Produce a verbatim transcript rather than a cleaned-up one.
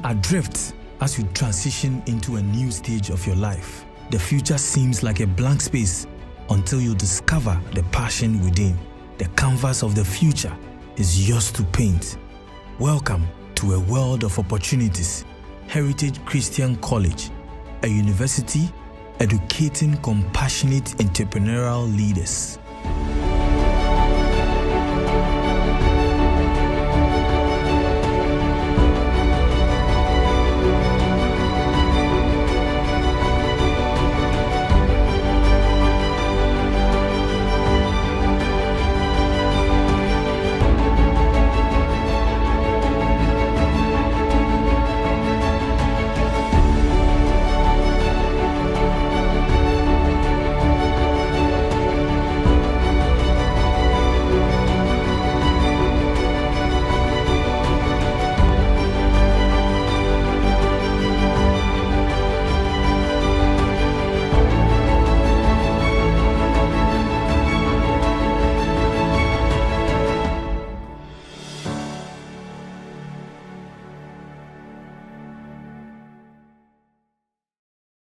Adrift as you transition into a new stage of your life. The future seems like a blank space until you discover the passion within. The canvas of the future is yours to paint. Welcome to a world of opportunities. Heritage Christian College, a university educating compassionate entrepreneurial leaders.